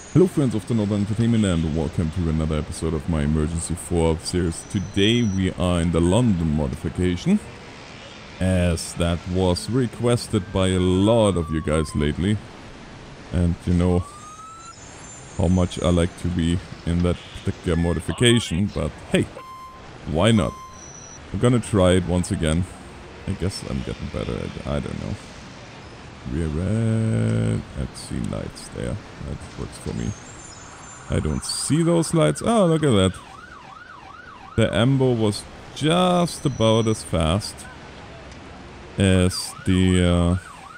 Hello friends of the Northern Entertainment and welcome to another episode of my Emergency 4 series. Today we are in the London modification, as that was requested by a lot of you guys lately. And you know how much I like to be in that particular modification, but hey, why not? I'm gonna try it once again. I guess I'm getting better at it, I don't know. We're at scene lights there. That works for me. I don't see those lights. Oh, look at that. The Ambo was just about as fast as the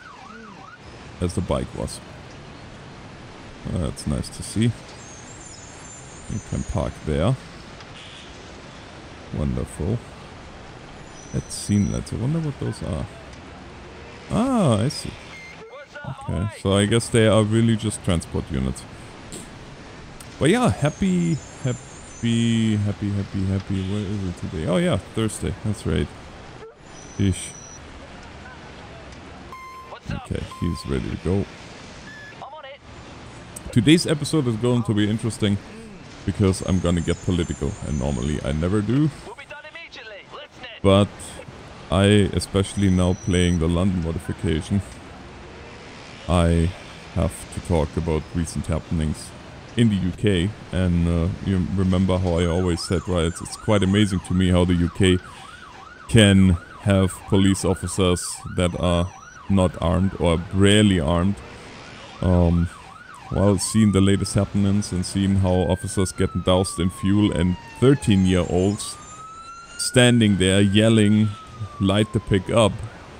bike was. That's nice to see. You can park there. Wonderful. Let's see lights. I wonder what those are. Ah, I see. Okay, so I guess they are really just transport units. But yeah, happy. Where is it today? Oh yeah, Thursday. That's right. Ish. Okay, he's ready to go. Today's episode is going to be interesting because I'm gonna get political, and normally I never do. But I, especially now playing the London modification, I have to talk about recent happenings in the UK, and you remember how I always said, right, it's quite amazing to me how the UK can have police officers that are not armed or rarely armed. While seeing the latest happenings and seeing how officers getting doused in fuel and 13-year-olds standing there yelling, light the pick up.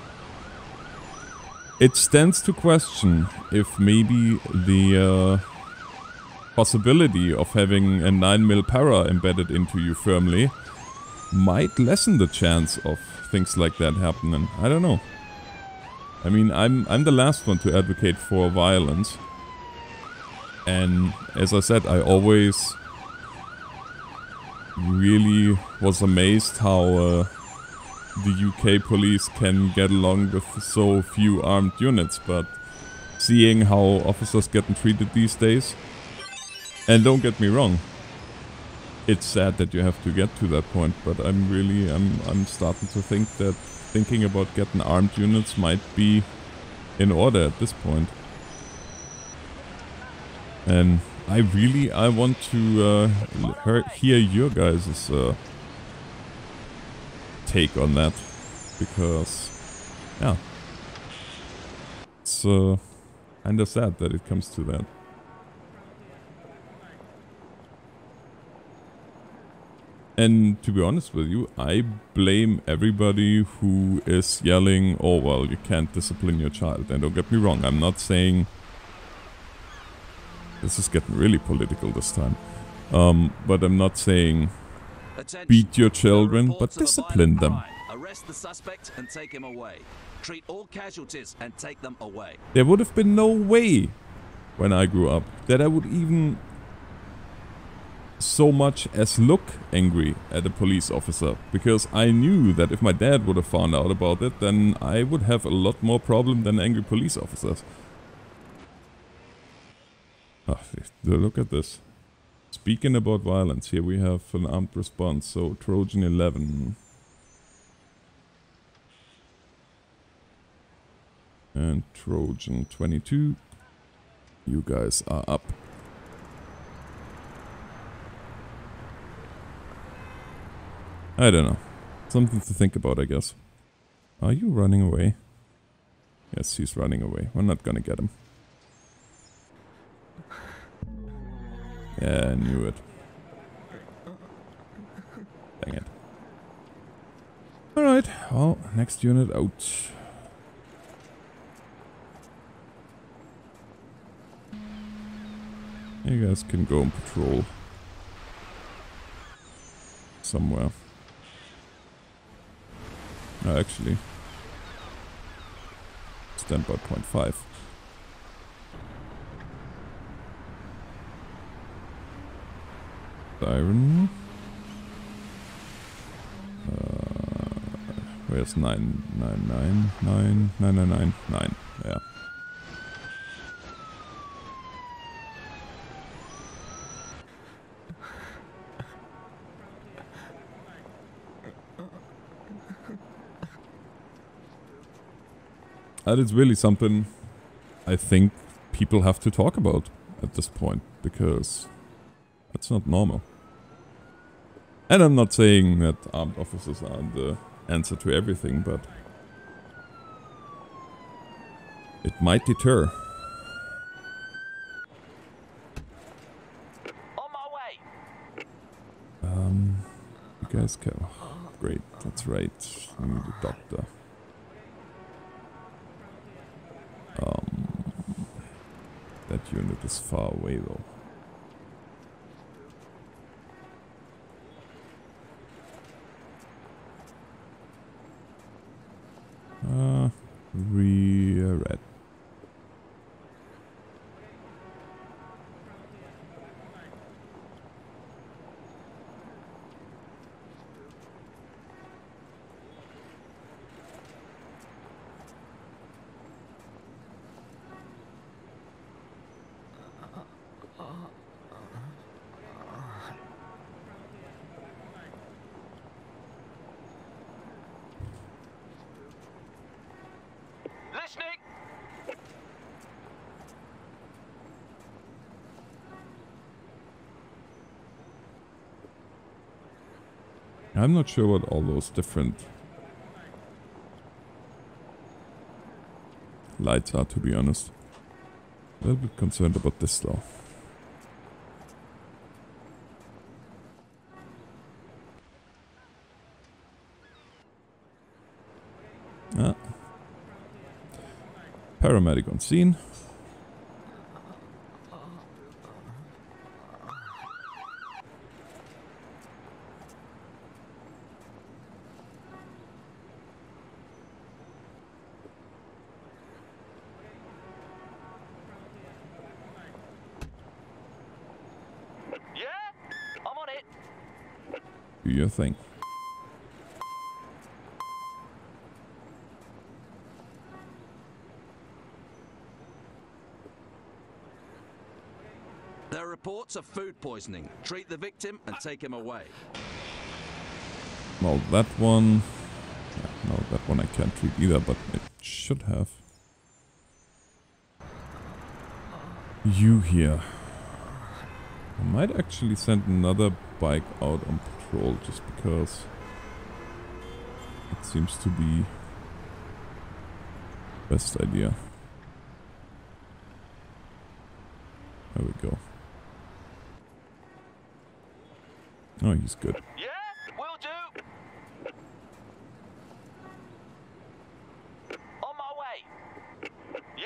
It stands to question if maybe the possibility of having a 9mm para embedded into you firmly might lessen the chance of things like that happening. I don't know. I mean, I'm the last one to advocate for violence. And as I said, I always really was amazed how the UK police can get along with so few armed units, but seeing how officers getting treated these days, and don't get me wrong, it's sad that you have to get to that point, but I'm starting to think that thinking about getting armed units might be in order at this point. And I want to hear your guys' take on that, because yeah, it's kinda sad that it comes to that. And to be honest with you, I blame everybody who is yelling, oh well, you can't discipline your child. And don't get me wrong, I'm not saying, this is getting really political this time, but I'm not saying beat your children, but discipline them. Arrest the suspect and take him away. Treat all casualties and take them away. There would have been no way when I grew up that I would even so much as look angry at a police officer, because I knew that if my dad would have found out about it, then I would have a lot more problem than angry police officers. Oh, look at this. Speaking about violence, here we have an armed response, so Trojan 11. And Trojan 22. You guys are up. I don't know. Something to think about, I guess. Are you running away? Yes, he's running away. We're not gonna get him. Yeah, I knew it. Dang it. Alright, well, next unit out. You guys can go on patrol somewhere. No, actually, stand by 0.5. Siren. Where's 999? Yeah. That is really something I think people have to talk about at this point, because that's not normal. And I'm not saying that armed officers are the answer to everything, but it might deter. On my way. You guys can... Oh, great, that's right. We need a doctor. That unit is far away though. Rear red. Listening. I'm not sure what all those different lights are, to be honest. A little bit concerned about this though. Ah. Paramedic on scene. Yeah, I'm on it. Do your thing. There are reports of food poisoning. Treat the victim and take him away. Well, that one... Yeah, no, that one I can't treat either, but it should have. You here. I might actually send another bike out on patrol just because it seems to be best idea. There we go. Oh, he's good. Yeah, will do. On my way. Yeah?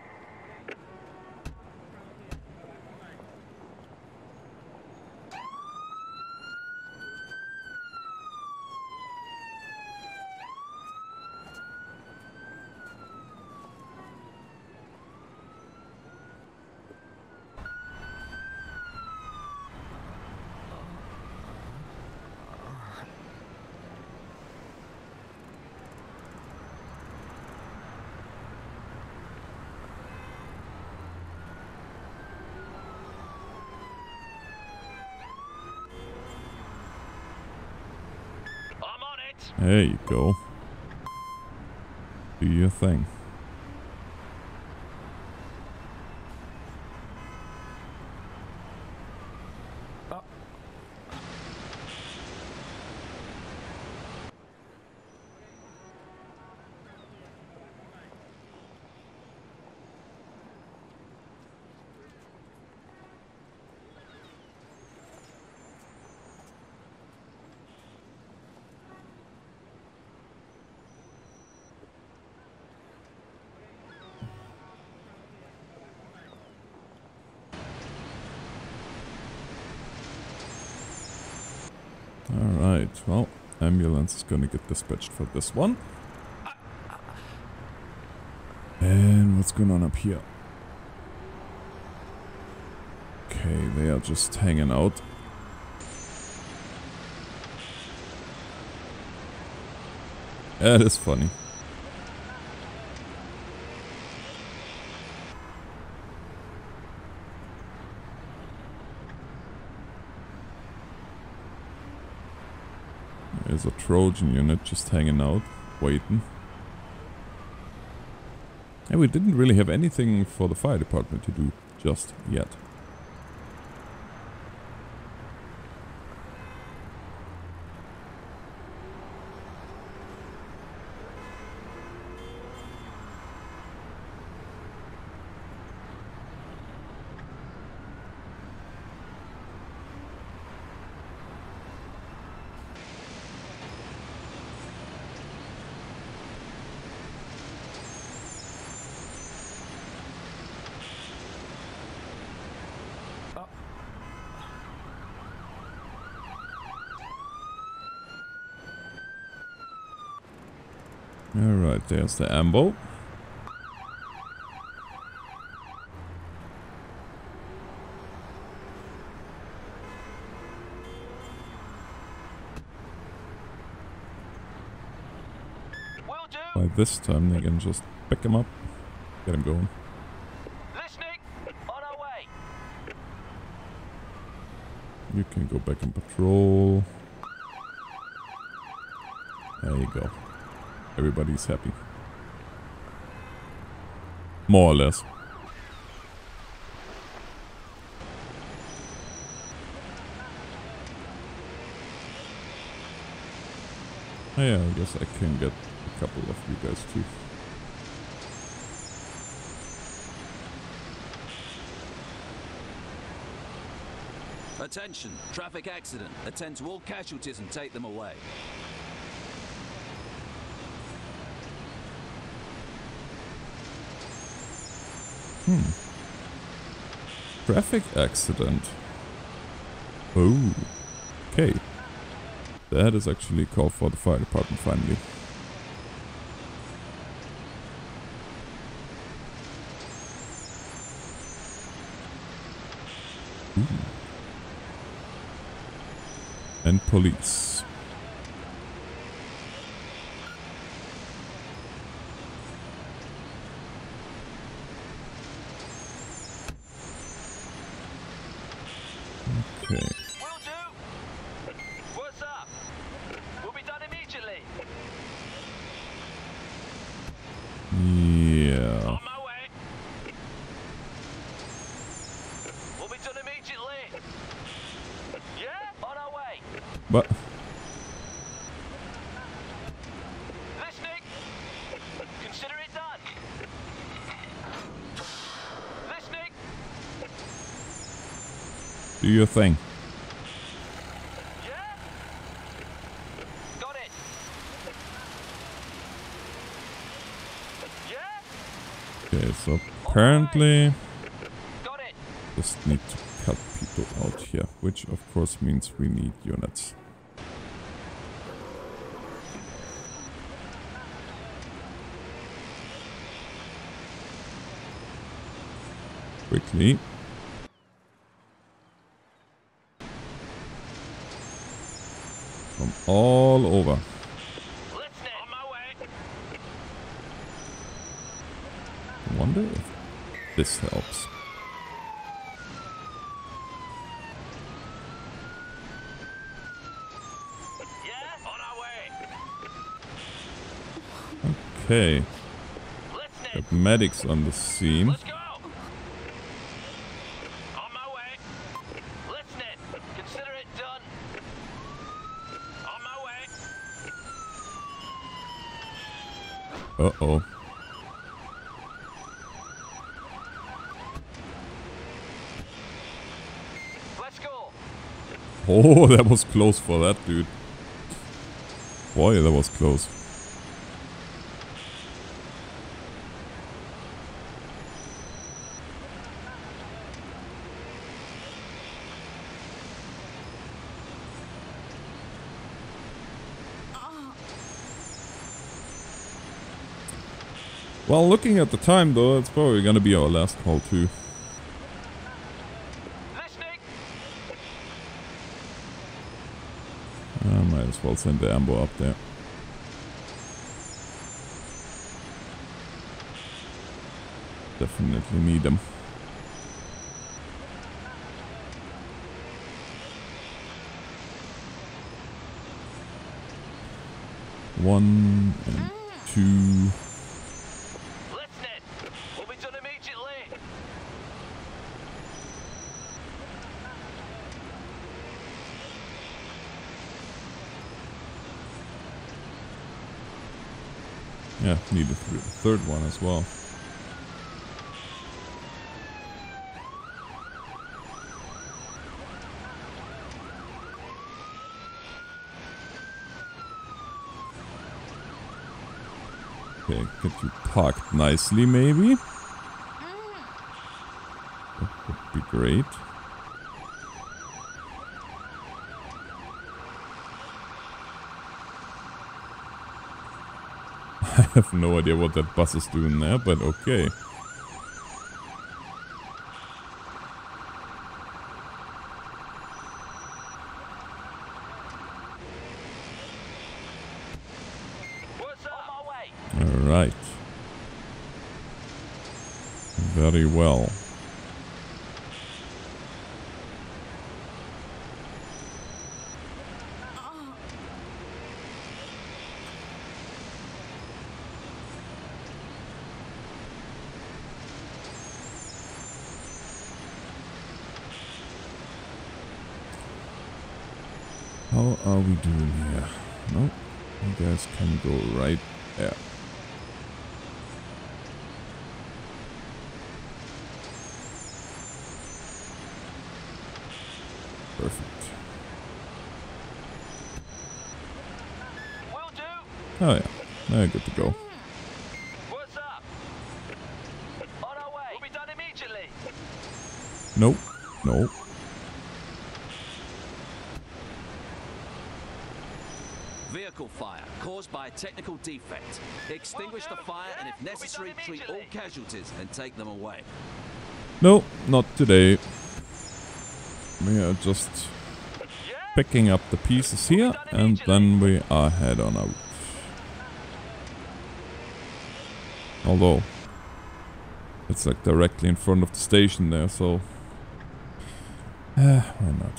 There you go. Do your thing. Alright, well, ambulance is gonna get dispatched for this one. And what's going on up here? Okay, they are just hanging out. That is funny. There's a Trojan unit just hanging out, waiting. And we didn't really have anything for the fire department to do just yet. Alright, there's the ambo. By this time they can just pick him up, get him going. Listening. On our way. You can go back on patrol. There you go. Everybody's happy. More or less. Oh yeah, I guess I can get a couple of you guys too. Attention, traffic accident. Attend to all casualties and take them away. Traffic accident. Oh. Okay. That is actually a call for the fire department finally. Ooh. And police. Okay. Will do. What's up? Will be done immediately. Yeah. On my way. Will be done immediately. Yeah? On our way. But Listening. Consider it done. Listening. do your thing. Yeah? Got it. Yeah? Okay, so apparently Got it. just need to cut people out here, which of course means we need units. Quickly. From all over. Listening. On my way. I wonder if this helps. Yeah? On our way. Okay, Listening. got medics on the scene. Let's go. On my way. Listening. Consider it done. On my way. Uh-oh. Let's go. Oh, that was close for that dude. Boy, that was close. Well, looking at the time though, it's probably gonna be our last call too. Listening. Might as well send the ambo up there. Definitely need them. One and two. Listening. Yeah, need a third one as well. Okay, get you parked nicely, maybe. That would be great. I have no idea what that bus is doing there, but okay. What's up? On my way. Alright. Very well. How are we doing here? Nope. You guys can go right there. Perfect. Will do. Oh yeah. Now good to go. What's up? On our way. We'll be done immediately. Nope. Nope. Vehicle fire caused by a technical defect. Extinguish the fire and if necessary treat all casualties and take them away. No, not today. We are just picking up the pieces here and then we are head on out. Although it's like directly in front of the station there, so why not?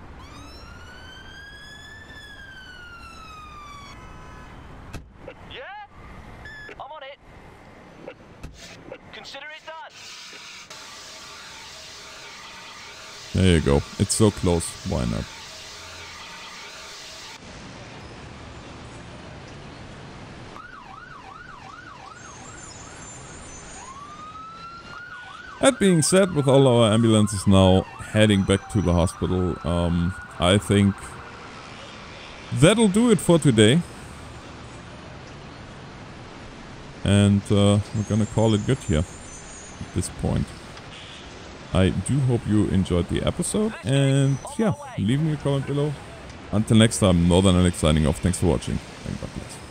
I'm on it. Consider it done. There you go. It's so close. Why not? That being said, with all our ambulances now heading back to the hospital, I think that'll do it for today. And we're gonna call it good here at this point. I do hope you enjoyed the episode, and yeah, leave me a comment below. Until next time, Northern Alex signing off. Thanks for watching, and God bless.